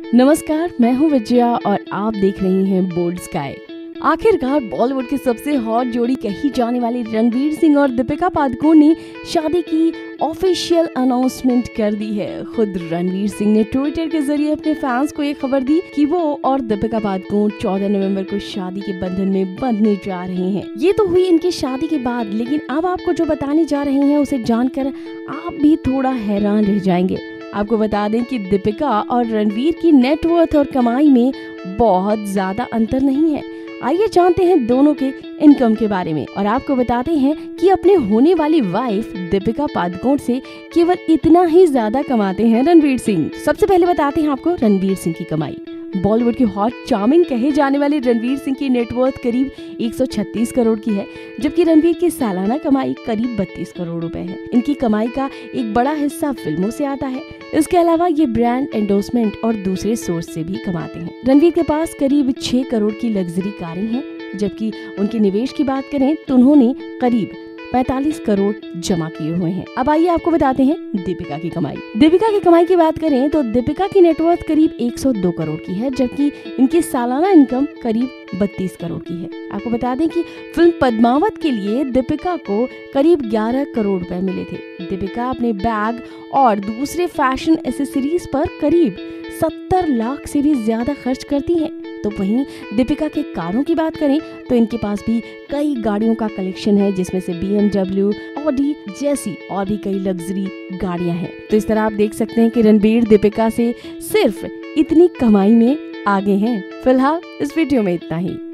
नमस्कार, मैं हूँ विजया और आप देख रही हैं बोल्ड स्काई। आखिरकार बॉलीवुड की सबसे हॉट जोड़ी कही जाने वाली रणवीर सिंह और दीपिका पादुकोण ने शादी की ऑफिशियल अनाउंसमेंट कर दी है। खुद रणवीर सिंह ने ट्विटर के जरिए अपने फैंस को ये खबर दी कि वो और दीपिका पादुकोण 14 नवंबर को शादी के बंधन में बंधने जा रहे हैं। ये तो हुई इनकी शादी के बाद, लेकिन अब आपको जो बताने जा रहे हैं उसे जानकर आप भी थोड़ा हैरान रह जाएंगे। आपको बता दें कि दीपिका और रणवीर की नेटवर्थ और कमाई में बहुत ज्यादा अंतर नहीं है। आइए जानते हैं दोनों के इनकम के बारे में और आपको बताते हैं कि अपने होने वाली वाइफ दीपिका पादुकोण से केवल इतना ही ज्यादा कमाते हैं रणवीर सिंह। सबसे पहले बताते हैं आपको रणवीर सिंह की कमाई। बॉलीवुड की हॉट चार्मिंग कहे जाने वाले रणवीर सिंह की नेटवर्थ करीब 136 करोड़ की है, जबकि रणवीर की सालाना कमाई करीब 32 करोड़ रुपए है। इनकी कमाई का एक बड़ा हिस्सा फिल्मों से आता है। इसके अलावा ये ब्रांड एंडोर्समेंट और दूसरे सोर्स से भी कमाते हैं। रणवीर के पास करीब 6 करोड़ की लग्जरी कारें हैं, जबकि उनके निवेश की बात करें तो उन्होंने करीब 45 करोड़ जमा किए हुए हैं। अब आइए आपको बताते हैं दीपिका की कमाई। दीपिका की कमाई की बात करें तो दीपिका की नेटवर्थ करीब 102 करोड़ की है, जबकि इनकी सालाना इनकम करीब 32 करोड़ की है। आपको बता दें कि फिल्म पद्मावत के लिए दीपिका को करीब 11 करोड़ रुपए मिले थे। दीपिका अपने बैग और दूसरे फैशन एसेसरीज पर करीब 70 लाख से भी ज्यादा खर्च करती हैं। तो वहीं दीपिका के कारों की बात करें तो इनके पास भी कई गाड़ियों का कलेक्शन है, जिसमें से BMW, ऑडी जैसी और भी कई लग्जरी गाड़ियां हैं। तो इस तरह आप देख सकते हैं कि रणवीर दीपिका से सिर्फ इतनी कमाई में आगे हैं। फिलहाल इस वीडियो में इतना ही।